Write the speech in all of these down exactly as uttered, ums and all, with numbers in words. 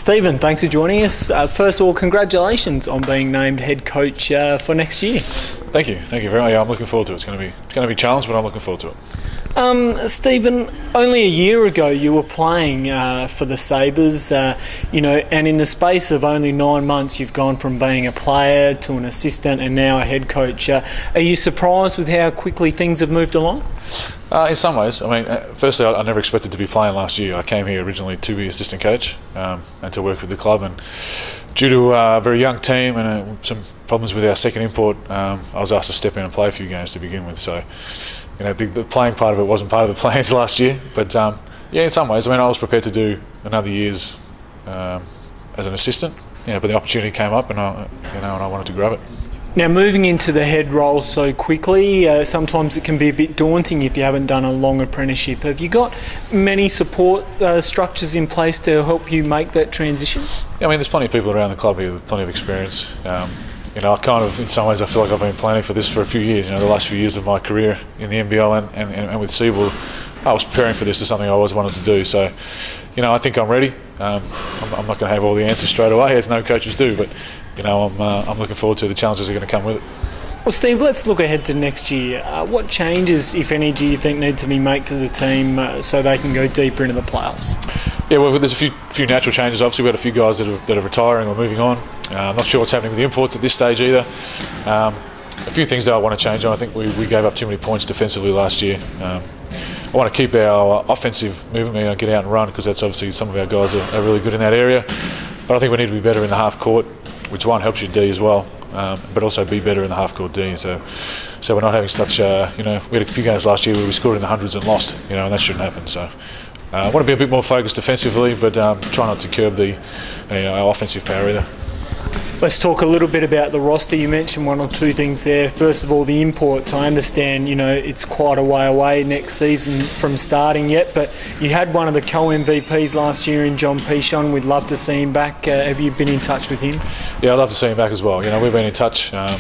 Stephen, thanks for joining us. Uh, first of all, congratulations on being named head coach uh, for next year. Thank you, thank you very much. Yeah, I'm looking forward to it. It's going to be it's going to be a challenge, but I'm looking forward to it. Um, Stephen, only a year ago you were playing uh, for the Sabres, uh, you know, and in the space of only nine months you've gone from being a player to an assistant and now a head coach. Uh, are you surprised with how quickly things have moved along? Uh, in some ways. I mean, uh, firstly, I, I never expected to be playing last year. I came here originally to be assistant coach um, and to work with the club, and due to uh, a very young team and uh, some problems with our second import, um, I was asked to step in and play a few games to begin with. So, you know, the, the playing part of it wasn't part of the plans last year, but um, yeah, in some ways, I mean, I was prepared to do another year's um, as an assistant. Yeah, but the opportunity came up, and I, you know, and I wanted to grab it. Now, moving into the head role so quickly, uh, sometimes it can be a bit daunting if you haven't done a long apprenticeship. Have you got many support uh, structures in place to help you make that transition? Yeah, I mean, there's plenty of people around the club here with plenty of experience. Um, you know, I kind of, in some ways, I feel like I've been planning for this for a few years. You know, the last few years of my career in the N B L and, and, and with SEABL, I was preparing for this as something I always wanted to do. So, you know, I think I'm ready. Um, I'm, I'm not going to have all the answers straight away, as no coaches do, but you know, I'm uh, I'm looking forward to the challenges that are going to come with it. Well, Steve, let's look ahead to next year. Uh, what changes, if any, do you think need to be made to the team uh, so they can go deeper into the playoffs? Yeah, well, there's a few few natural changes. Obviously, we've got a few guys that are, that are retiring or moving on. Uh, I'm not sure what's happening with the imports at this stage either. Um, a few things that I want to change on. I think we, we gave up too many points defensively last year. Um, I want to keep our offensive movement, you know, get out and run, because that's obviously some of our guys are, are really good in that area. But I think we need to be better in the half court, which one helps you D as well, um, but also be better in the half court D. So, so we're not having such, uh, you know, we had a few games last year where we scored in the hundreds and lost, you know, and that shouldn't happen. So, uh, I want to be a bit more focused defensively, but um, try not to curb the, you know, our offensive power either. Let's talk a little bit about the roster. You mentioned one or two things there. First of all, the imports. I understand, you know, it's quite a way away next season from starting yet, but you had one of the co-M V Ps last year in John Pichon. We'd love to see him back. Uh, have you been in touch with him? Yeah, I'd love to see him back as well. You know, we've been in touch. Um,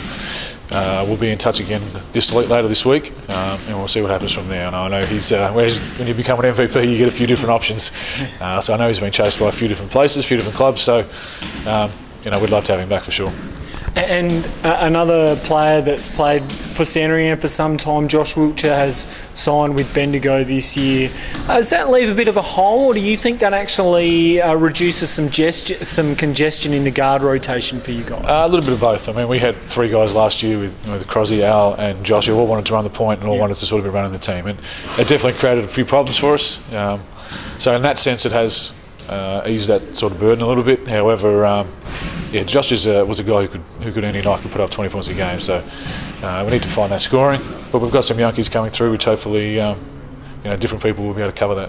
uh, we'll be in touch again this later this week, um, and we'll see what happens from there. And I know he's uh, when you become an M V P, you get a few different options. Uh, so I know he's been chased by a few different places, a few different clubs. So. Um, You know, we'd love to have him back for sure. And uh, another player that's played for Sandringham for some time, Josh Wiltshire, has signed with Bendigo this year. Uh, does that leave a bit of a hole, or do you think that actually uh, reduces some gest- some congestion in the guard rotation for you guys? Uh, a little bit of both. I mean, we had three guys last year with, you know, with Crosby, Al and Josh, who all wanted to run the point and all yeah. wanted to sort of be running the team. And it definitely created a few problems for us. Um, so in that sense, it has uh, eased that sort of burden a little bit. However, um, yeah, Josh is a, was a guy who could who could any night could put up twenty points a game. So uh, we need to find that scoring. But we've got some younkies coming through, which hopefully um, you know different people will be able to cover that.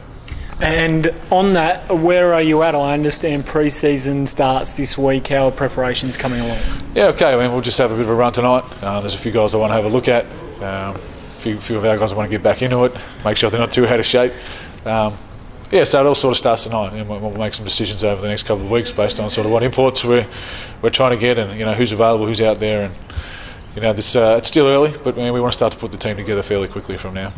And on that, where are you at? I understand pre-season starts this week. How are preparations coming along? Yeah, okay. I mean, we'll just have a bit of a run tonight. Uh, there's a few guys I want to have a look at. Um, a few, few of our guys I want to get back into it, make sure they're not too out of shape. Um, Yeah, so it all sort of starts tonight, and we'll make some decisions over the next couple of weeks based on sort of what imports we're we're trying to get, and you know who's available, who's out there, and you know this uh, it's still early, but I mean, we want to start to put the team together fairly quickly from now.